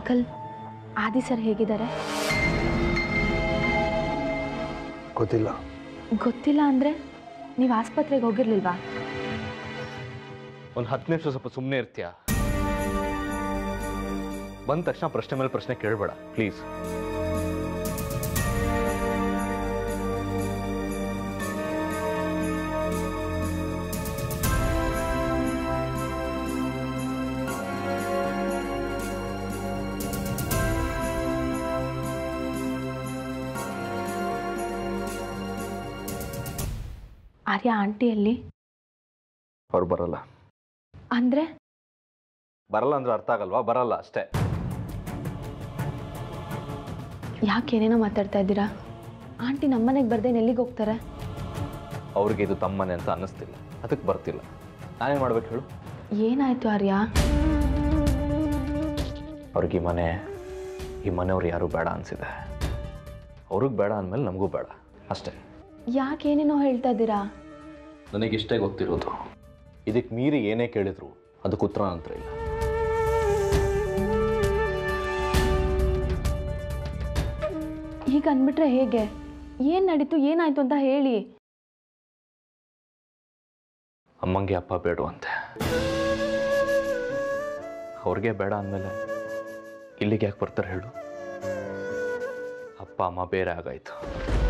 Uncle, ಆದಿ sir ಹೇಗಿದ್ದಾರೆ? ಗೊತ್ತಿಲ್ಲ. ಗೊತ್ತಿಲ್ಲ ಅಂದರೆ ನೀವು ಆಸ್ಪತ್ರೆಗೆ ಹೋಗಿರ್ಲಿಲ್ವಾ? ಒಂದು 10 ನಿಮಿಷ ಸ್ವಲ್ಪ ಸುಮ್ಮನೆ ಇರ್ತೀಯಾ? ಬಂದ ತಕ್ಷಣ ಪ್ರಶ್ನೆ ಮೇಲೆ ಪ್ರಶ್ನೆ ಕೇಳಬೇಡ ಪ್ಲೀಸ್. ಆರ್ಯ ಆಂಟಿಯಲ್ಲಿ ಅವ್ರು ಬರಲ್ಲ. ಅಂದರೆ ಬರಲ್ಲ ಅಂದ್ರೆ ಅರ್ಥ ಆಗಲ್ವಾ? ಬರಲ್ಲ ಅಷ್ಟೇ. ಯಾಕೆ ಏನೇನೋ ಮಾತಾಡ್ತಾ ಇದ್ದೀರಾ? ಆಂಟಿ ನಮ್ಮನೆಗೆ ಬರ್ದೆ ಎಲ್ಲಿಗೆ ಹೋಗ್ತಾರೆ? ಅವ್ರಿಗೆ ಇದು ತಮ್ಮನೆ ಅಂತ ಅನ್ನಿಸ್ತಿಲ್ಲ, ಅದಕ್ಕೆ ಬರ್ತಿಲ್ಲ. ನಾನೇನು ಮಾಡ್ಬೇಕು ಹೇಳು? ಏನಾಯ್ತು ಆರ್ಯ? ಅವ್ರಿಗೆ ಈ ಮನೆಯವ್ರು ಯಾರೂ ಬೇಡ ಅನಿಸಿದೆ. ಅವ್ರಿಗೆ ಬೇಡ ಅಂದಮೇಲೆ ನಮಗೂ ಬೇಡ ಅಷ್ಟೇ. ಯಾಕೆ ಏನೇನೋ ಹೇಳ್ತಾ ಇದ್ದೀರಾ? ನನಗಿಷ್ಟೇ ಗೊತ್ತಿರೋದು. ಇದಕ್ಕೆ ಮೀರಿ ಏನೇ ಕೇಳಿದ್ರು ಅದಕ್ಕೆ ಉತ್ತರ ನಂತರ ಇಲ್ಲ. ಈಗ ಅಂದ್ಬಿಟ್ರೆ ಹೇಗೆ? ಏನು ನಡೀತು, ಏನಾಯ್ತು ಅಂತ ಹೇಳಿ. ಅಮ್ಮಂಗೆ ಅಪ್ಪ ಬೇಡವಂತೆ. ಅವ್ರಿಗೆ ಬೇಡ ಅಂದಮೇಲೆ ಇಲ್ಲಿಗೆ ಯಾಕೆ ಬರ್ತಾರೆ ಹೇಳು? ಅಪ್ಪ ಅಮ್ಮ ಬೇರೆ ಆಗಾಯ್ತು.